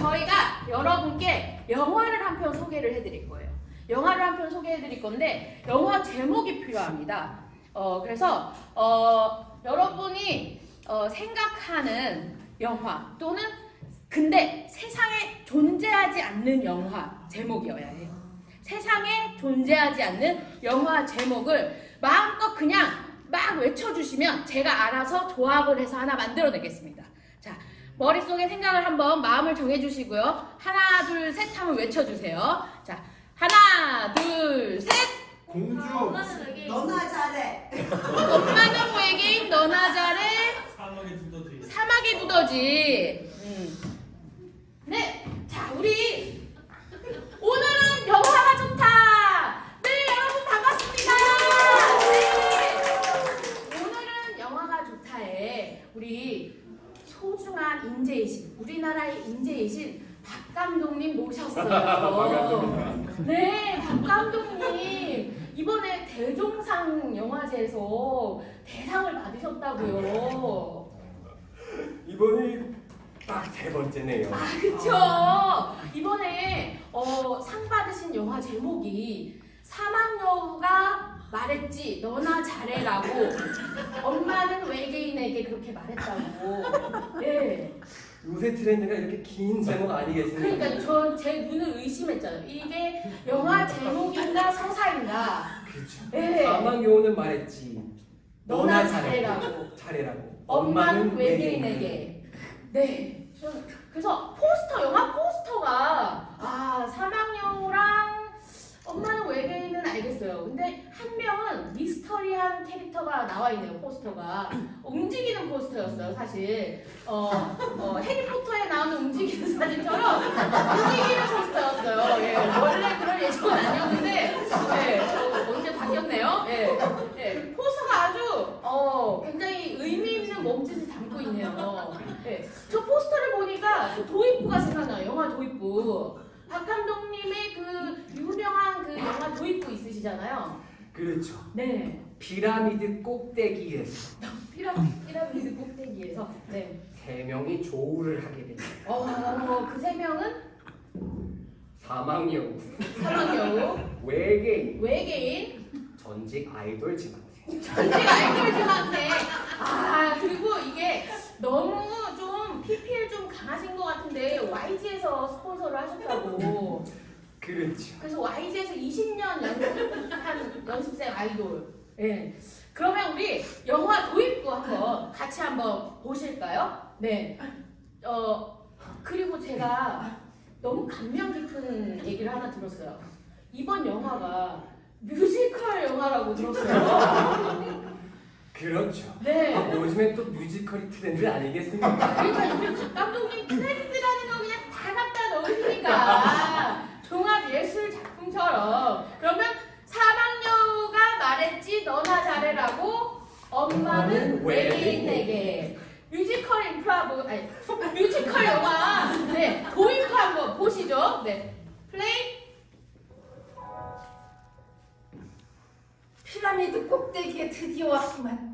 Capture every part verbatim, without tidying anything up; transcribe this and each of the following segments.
저희가 여러분께 영화를 한 편 소개를 해드릴 거예요. 영화를 한 편 소개해드릴 건데 영화 제목이 필요합니다. 어, 그래서 어, 여러분이 어, 생각하는 영화 또는 근데 세상에 존재하지 않는 영화 제목이어야 해요. 세상에 존재하지 않는 영화 제목을 마음껏 그냥 막 외쳐주시면 제가 알아서 조합을 해서 하나 만들어내겠습니다. 자, 머릿속에 생각을 한번 마음을 정해주시고요. 하나, 둘, 셋 하면 외쳐주세요. 자, 하나, 둘, 셋! 공주! 너나 잘해! 엄마는 외계인, 너나 잘해! 사막의 두더지. 사막의 두더지. 음. 네, 자, 우리 오늘은 영화가 좋다! 네, 여러분 반갑습니다! 네. 오늘은 영화가 좋다에 우리 소중한 인재이신, 우리나라의 인재이신 박 감독님 모셨어요. 네, 박 감독님 이번에 대종상 영화제에서 대상을 받으셨다고요. 이번이 딱 세 번째네요. 아, 그쵸. 이번에 어, 상 받으신 영화 제목이 사막여우가 말했지 너나 잘해라고. 엄마는 외계인에게 그렇게 말했다고. 네. 요새 트렌드가 이렇게 긴 제목 아니겠습니까? 그러니까 전 제 눈을 의심했잖아요. 이게 영화 제목인가 서사인가. 그렇죠. 네. 사막여우는 말했지 너나 너나 잘해라고. 잘해라고. 엄마는 외계인에게. 네. 저는 그래서 포스터, 영화 포스터가 아 사막여우랑 엄마는 외계인은 알겠어요. 근데 한 명은 미스터리한 캐릭터가 나와 있네요. 포스터가 움직이는 포스터였어요. 사실 어, 어, 해리포터에 나오는 움직이는 사진처럼 움직이는 포스터였어요. 예, 원래 그럴 예정은 아니었는데 예, 어, 언제 바뀌었네요. 예, 예, 포스터가 아주 어, 굉장히 의미 있는 몸짓을 담고 있네요. 예, 저 포스터를 보니까 도입부가 생각나요. 영화 도입부. 박 감독님의 그 유명한 그 영화 도입부 있으시잖아요. 그렇죠. 네. 피라미드 꼭대기에서 피라, 피라미드 꼭대기에서 네. 세 명이 조우를 하게 됩니다. 어, 그 세 명은 사막여우, 사막여우, 외계인, 외계인, 전직 아이돌 지망생. 전직 아이돌 중학생. 아, 그리고 이게 너무 좀 피피엘 좀 강하신 것 같은데 와이지에서 스폰서를 하셨다고. 그렇죠. 그래서 와이지에서 이십 년 연습한 연습생 아이돌. 네. 그러면 우리 영화 도입부 한번 같이 한번 보실까요? 네. 어 그리고 제가 너무 감명 깊은 얘기를 하나 들었어요. 이번 영화가 뮤지컬 영화라고 들었어요. 그렇죠. 네. 아, 요즘엔 또 뮤지컬이 트렌드 아니겠습니까? 그러니까 우리 박 감독님 트렌드라는 거 그냥 다 갖다 넣으시니까 종합 예술 작품처럼. 그러면 사막여우가 말했지 너나 잘해라고 엄마는 외계인에게. 뮤지컬 인프라브 아니 뮤지컬 영화 네 도입부 한번 보시죠. 네 플레이. 피라미드 꼭대기에 드디어 왔구만.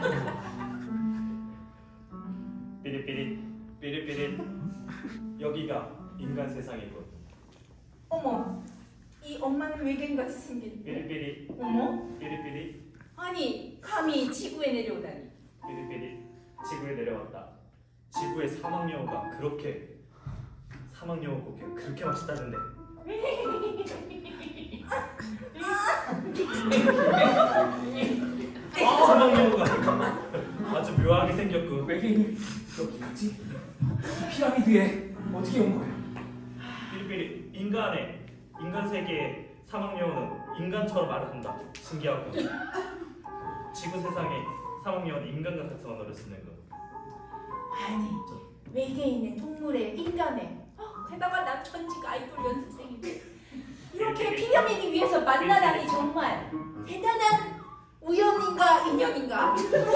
삐릿삐릿 삐릿삐릿. 여기가 인간 세상이군. 어머, 이 엄마는 외계인같이 생긴. 삐릿삐릿 어머? 삐릿삐릿 아니, 감히 지구에 내려오다니. 삐릿삐릿. 지구에 내려왔다. 지구의 사막여우가 그렇게 사막여우 고기 그렇게 맛있다는데. 사막여우가 아주 묘하게 생겼고. 외계인이 여기 있지? 피라미드에 어떻게 온 거야? 삐릿삐릿. 인간의 인간 세계의 사막여우는 인간처럼 말을 한다. 신기하고. 지구 세상에 사막여우는 인간과 같은 언어를 쓰는 거. 아니, 외계인의 동물의 인간의. 어, 게다가 나 전직 아이돌 연습생인데 이렇게 피라미드 위에서 만나다니 정말 대단한 우연인가 인연인가?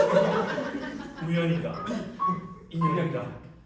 우연인가? 인연인가?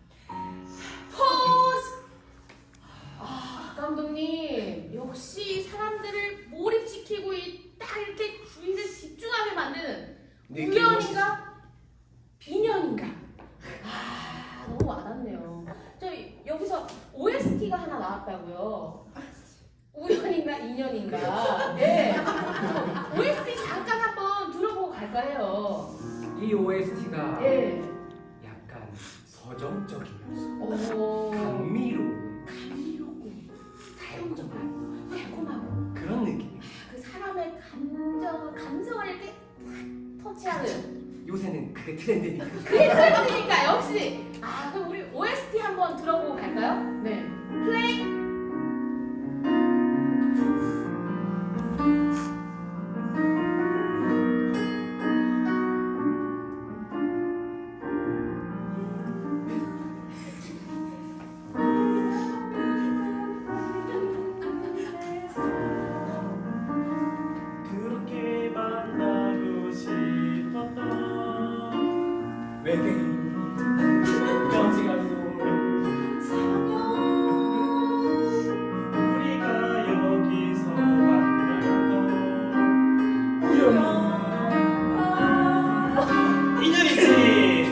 포즈. 아 감독님 역시 사람들을 몰입시키고 이 딱 이렇게 주의를 집중하게 만드는 우연인가 비년인가. 아 너무 와닿네요. 저 여기서 오해 오에스티가 하나 나왔다고요. 우연인가 인연인가. 네. 오에스티 잠깐 한번 들어보고 갈까 해요. 이 오에스티가 네. 약간 서정적이면서 오. 감미로운 감미롭고 달콤한 달콤하고 그런 느낌. 그 사람의 감정, 감성을 이렇게 탁 터치하는 요새는 그게 트렌드니까. 그게 트렌드니까 역시. 아 그럼 우리 오에스티 한번 들어보고 갈까요? 네. 플레이. 그렇게 만나고 싶었던 외계인 여지가도 우리가 여기서 만나고 인연이지.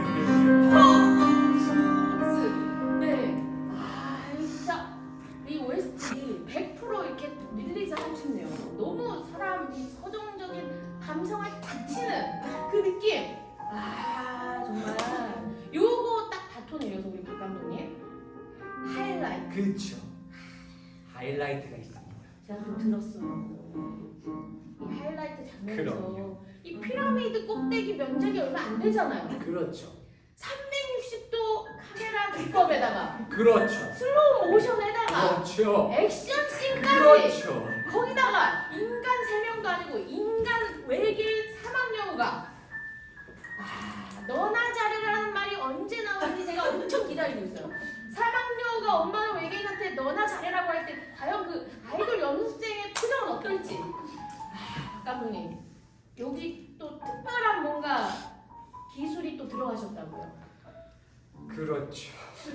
네. 아, 진짜 이 오에스티 백 퍼센트 이렇게 릴리즈 하고 싶네요. 너무 사람 이 서정적인 감성을 탁 치는 그 느낌. 아, 정말 요거 딱 바톤 이어서 우리 박 감독님 하이라이트. 그렇죠. 하이라이트가 있습니다. 제가 좀 들었어요. 이 하이라이트 장면에서 그럼요. 이 피라미드 꼭대기 면적이 얼마 안 되잖아요. 그렇죠. 삼백육십 도 카메라 기법에다가 그렇죠. 슬로우 모션에다가 그렇죠. 액션 씬까지 그렇죠. 거기다가 인간 세 명도 아니고 인간 외계인 사막여우가 아 너나 잘해라는 말이 언제 나오는지 제가 엄청 기다리고 있어요. 사막여우가 엄마는 외계인한테 너나 잘해라고 할 때 과연 그 아이돌 연습생의 표정은 어떨지. 아 감독님 여기 또 특별한 뭔가 기술이 또 들어가셨다고요. 그렇죠.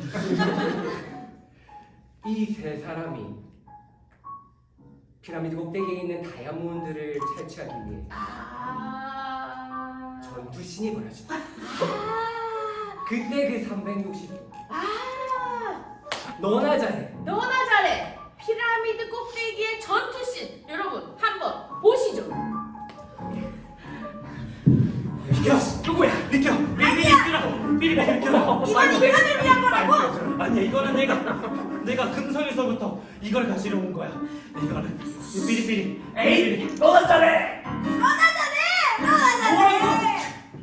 이 세 사람이 피라미드 꼭대기에 있는 다이아몬드를 채취하기 위해 아 전투신이 벌어집니다. 아 그때 그 삼백육십 도 아 너나 잘해. 너나 잘해! 피라미드 꼭대기의 전투씬! 여러분 한번 보시죠. 비켜! 누구야? 비켜! 미리 비키라고! 미리 비키라고! 이건 인간을 위한 거라고! 아니야 이거는 내가 내가 금성에서부터 이걸 가지러 온 거야. 이거는 이 삐리삐리. 에이! 너나 잘해! 너나 잘해! 너나 잘해!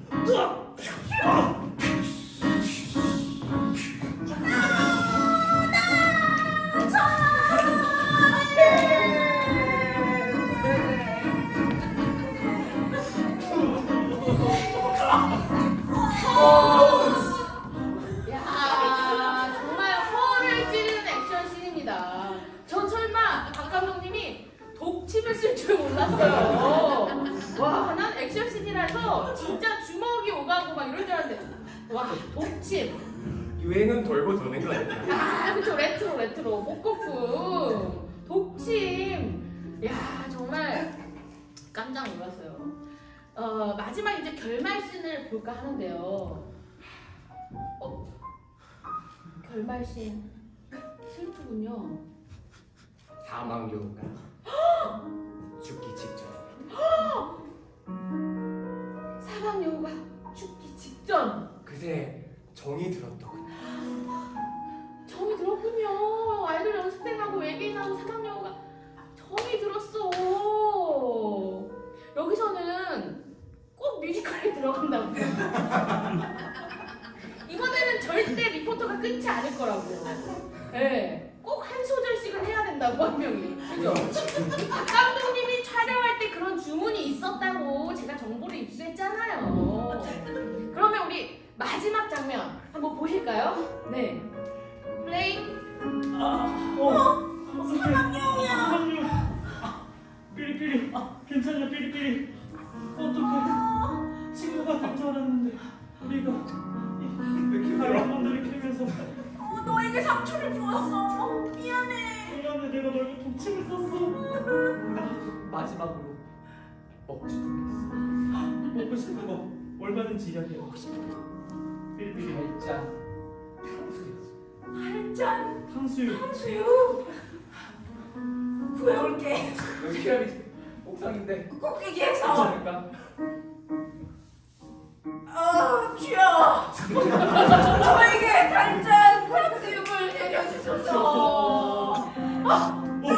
야 정말 허를 찌르는 액션씬입니다. 저 설마 박 감독님이 독침을 쓸 줄 몰랐어요. 와, 난 액션씬이라서 진짜 주먹이 오가고 막 이런 줄 알았는데 와, 독침. 유행은 돌고 도는 거 아니야? 아, 그쵸. 레트로, 레트로. 복고풍. 독침. 야, 정말 깜짝 놀랐어요. 어, 마지막 이제 결말씬을 볼까 하는데요. 어? 결말씬. 슬프군요. 사망여우가 죽기 직전. 사막여우가 죽기 직전. 그새 정이 들었더군요. 정이 들었군요. 아이돌 연습생하고 외계인하고 사막여우가 정이 들었어. 여기서는 꼭 뮤지컬에 들어간다고. 이번에는 절대 리포터가 끊지 않을 거라고. 네. 꼭 한 소절씩은 해야 된다고 한 명이. 그죠? 박 감독님이 촬영할 때 그런 주문이 있었다고 제가 정보를 입수했잖아요. 그러면 우리 마지막 장면 한번 보실까요? 네. 플레이. 아, 어, 사랑해요. 사랑해요. 삐리삐리. 괜찮냐 삐리삐리. 어떡해. 친구가 된 줄 알았는데 우리가 이 다이아몬드를 캐면서 어, 너에게 상처를 주었어. 미안해. 미안해 내가 너에게 독침을 썼어. 마지막으로 먹지도 못했어. 먹고 싶은 거 얼마든지 이야기해. 먹고 싶은 거. 삐리삐리. 살짝 평소였어. 단짠 탕수육. 탕수육. 구해올게. 여기 피라미드 옥상인데 꼭 얘기해서. 괜찮을까? 아, 주여. 저에게 단짠 탕수육을 내려주소서. 아, 오, 오,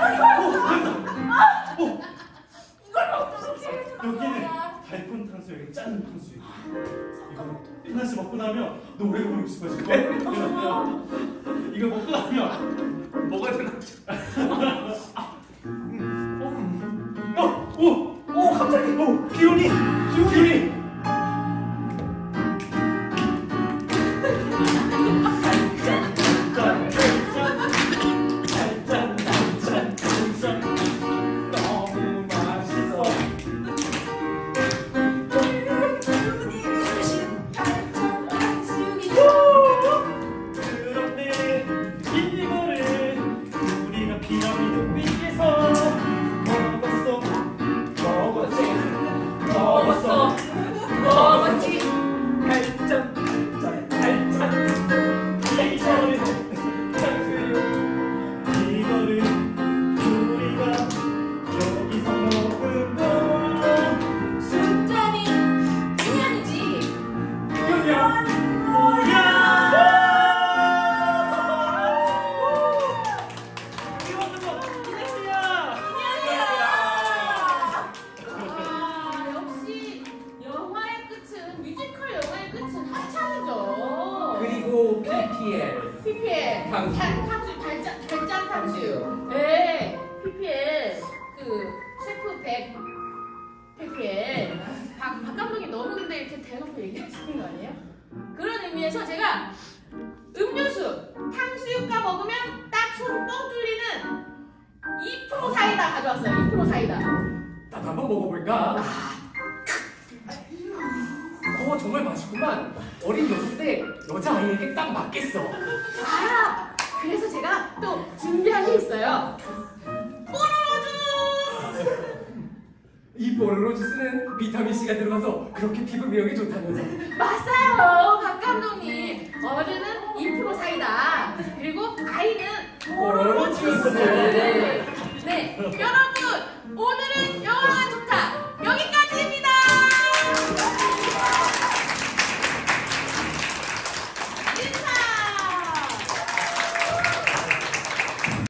됐다. 오, 이걸 먹도록 해. 여기는 달콤 탕수육에 짠 탕수육. 이거 하나씩 먹고 나면 노래 부르고 싶어질 거야. 이거 먹고 나면 뭐가 되나? 어, 오, 오 갑자기 오, 기운이, 기운이. 짠, 짠, 짠, 짠, 짠, 너무 맛있어. 주님이 주신 단짠 탕수육이죠. 그런데 이거를 우리가 피라미드 위에서 먹었어, 먹었지 먹었어. 먹었지. 달짠 달짠 달짠 이거를, 탕수육. 이거를 우리가 여기서 먹으면 숫자니 인연이지. 그냥 뭐야? 이거 무슨 기대야? 인연이야. 아, 역시 영화의 끝은 뮤지컬 영화의 끝은 합창이죠. 그리고 피피엘 피피엘 탕수육. 단 탕수육 달짠 달짠 탕수육. 네, 피피엘 그 셰프 백 피피엘 박, 박 감독이 너무 근데 이렇게 대놓고 얘기하시는 거 아니에요? 그런 의미에서 제가 음료수 탕수육과 먹으면 딱 손 뻥 뚫리는 이 퍼센트 사이다 가져왔어요. 이 퍼센트 사이다. 나도 한번 먹어볼까? 어 정말 맛있구만. 어린 여섯 대 여자아이에게 딱 맞겠어. 아, 그래서 제가 또 준비한 게 있어요. 뽀로로 주스! 이 뽀로로 주스는 비타민C가 들어가서 그렇게 피부 미용에 좋다면서. 맞아요, 박 감독님. 어른은 이 퍼센트 사이다. 그리고 아이는 뽀로로 주스. 네, 네. 여러분 오늘은